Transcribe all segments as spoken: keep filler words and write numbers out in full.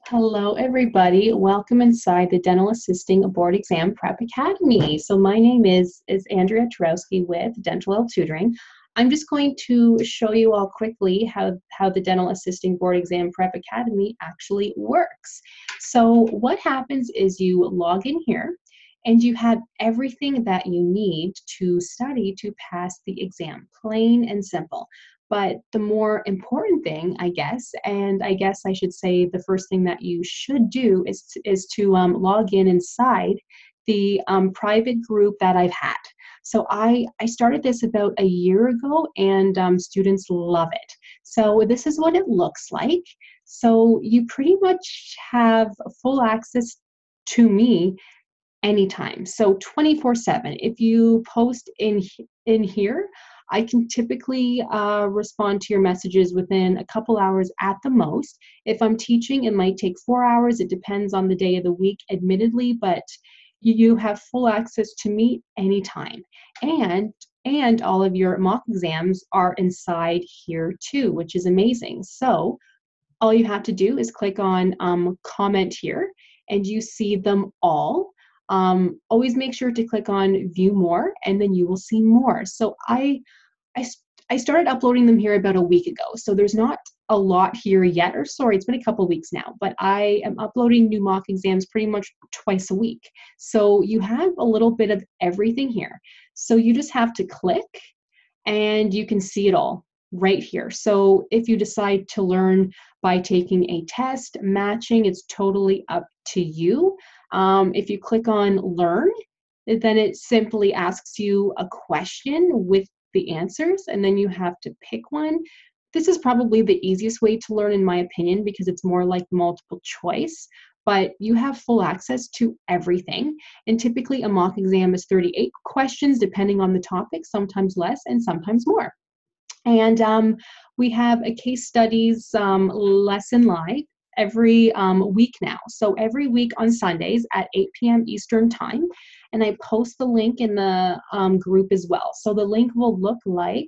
Hello, everybody. Welcome inside the Dental Assisting Board Exam Prep Academy. So my name is, is Andrea Twarowski with Dentalelle Tutoring. I'm just going to show you all quickly how, how the Dental Assisting Board Exam Prep Academy actually works. So what happens is you log in here and you have everything that you need to study to pass the exam, plain and simple. But the more important thing, I guess, and I guess I should say the first thing that you should do is to, is to um, log in inside the um, private group that I've had. So I, I started this about a year ago, and um, students love it. So this is what it looks like. So you pretty much have full access to me anytime. So twenty-four seven. If you post in, in here, I can typically uh, respond to your messages within a couple hours at the most. If I'm teaching, it might take four hours. It depends on the day of the week, admittedly, but you have full access to me anytime. And, and all of your mock exams are inside here too, which is amazing. So all you have to do is click on um, comment here, and you see them all. Um, always make sure to click on view more, and then you will see more. So I, I, I started uploading them here about a week ago. So there's not a lot here yet, or sorry, it's been a couple weeks now, but I am uploading new mock exams pretty much twice a week. So you have a little bit of everything here. So you just have to click and you can see it all right here. So if you decide to learn by taking a test, matching, it's totally up to you. Um, if you click on learn, then it simply asks you a question with the answers, and then you have to pick one. This is probably the easiest way to learn, in my opinion, because it's more like multiple choice, but you have full access to everything. And typically a mock exam is thirty-eight questions, depending on the topic, sometimes less and sometimes more. And um, we have a case studies um, lesson live every um, week now. So every week on Sundays at eight p m Eastern time. And I post the link in the um, group as well. So the link will look like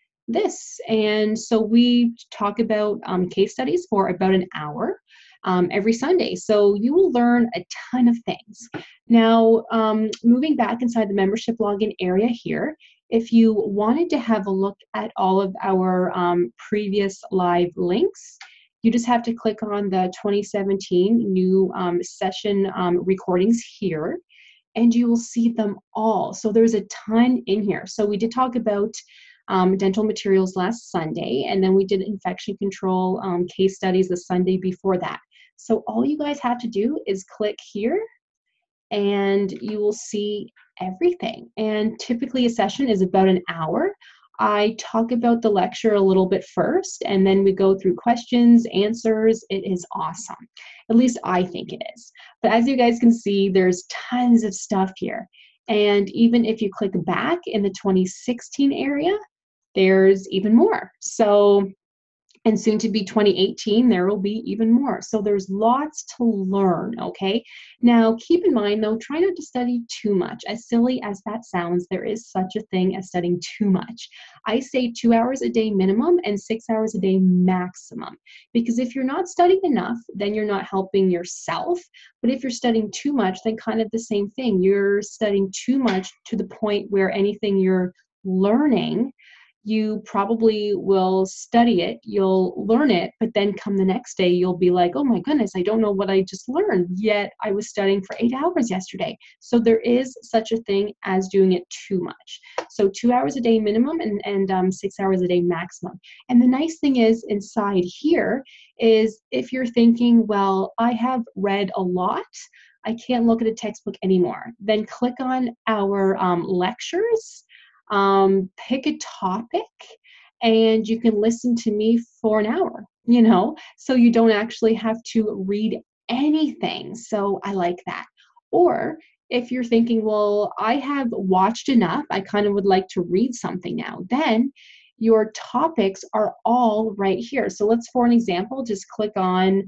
this. And so we talk about um, case studies for about an hour um, every Sunday. So you will learn a ton of things. Now, um, moving back inside the membership login area here, if you wanted to have a look at all of our um, previous live links, you just have to click on the twenty seventeen new um, session um, recordings here, and you will see them all. So there's a ton in here. So we did talk about um, dental materials last Sunday, and then we did infection control um, case studies the Sunday before that. So all you guys have to do is click here, and you will see everything. And typically a session is about an hour. I talk about the lecture a little bit first, and then we go through questions, answers. It is awesome. At least I think it is. But as you guys can see, there's tons of stuff here. And even if you click back in the twenty sixteen area, there's even more. So, and soon to be twenty eighteen, there will be even more. So there's lots to learn, okay? Now, keep in mind, though, try not to study too much. As silly as that sounds, there is such a thing as studying too much. I say two hours a day minimum and six hours a day maximum. Because if you're not studying enough, then you're not helping yourself. But if you're studying too much, then kind of the same thing. You're studying too much to the point where anything you're learning, you probably will study it, you'll learn it, but then come the next day, you'll be like, oh my goodness, I don't know what I just learned, yet I was studying for eight hours yesterday. So there is such a thing as doing it too much. So two hours a day minimum and, and um, six hours a day maximum. And the nice thing is inside here is if you're thinking, well, I have read a lot, I can't look at a textbook anymore, then click on our um, lectures. Um, pick a topic, and you can listen to me for an hour, you know, so you don't actually have to read anything. So I like that. Or if you're thinking, well, I have watched enough, I kind of would like to read something now, then your topics are all right here. So let's, for an example, just click on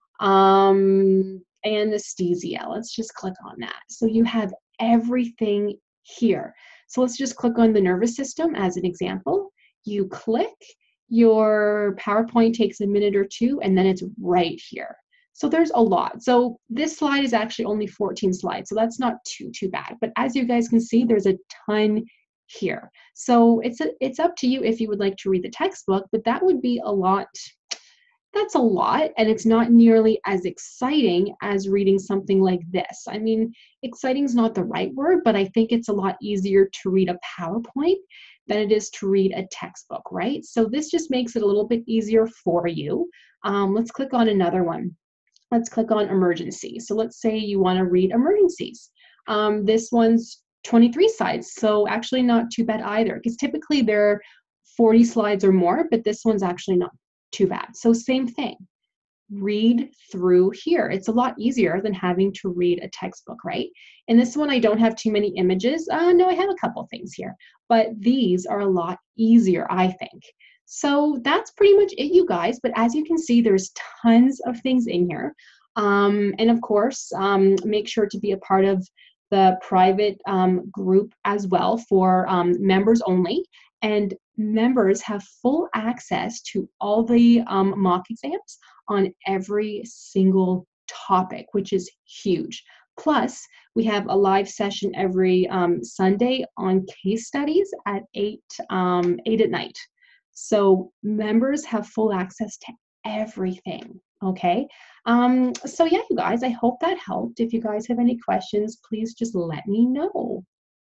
um, anesthesia. Let's just click on that. So you have everything here. So let's just click on the nervous system as an example. You click, your PowerPoint takes a minute or two, and then it's right here. So there's a lot. So this slide is actually only fourteen slides, so that's not too, too bad. But as you guys can see, there's a ton here. So it's, a, it's up to you if you would like to read the textbook, but that would be a lot. That's a lot, and it's not nearly as exciting as reading something like this. I mean, exciting is not the right word, but I think it's a lot easier to read a PowerPoint than it is to read a textbook, right? So this just makes it a little bit easier for you. Um, let's click on another one. Let's click on emergency. So let's say you want to read emergencies. Um, this one's twenty-three slides, so actually not too bad either, because typically they're forty slides or more, but this one's actually not too bad. So same thing, read through here. It's a lot easier than having to read a textbook, right? In this one, I don't have too many images. Uh, no, I have a couple things here, but these are a lot easier, I think. So that's pretty much it, you guys. But as you can see, there's tons of things in here. Um, and of course, um, make sure to be a part of the private um, group as well for um, members only. And members have full access to all the um, mock exams on every single topic, which is huge. Plus, we have a live session every um, Sunday on case studies at eight, um, eight at night. So members have full access to everything, okay? Um, so yeah, you guys, I hope that helped. If you guys have any questions, please just let me know.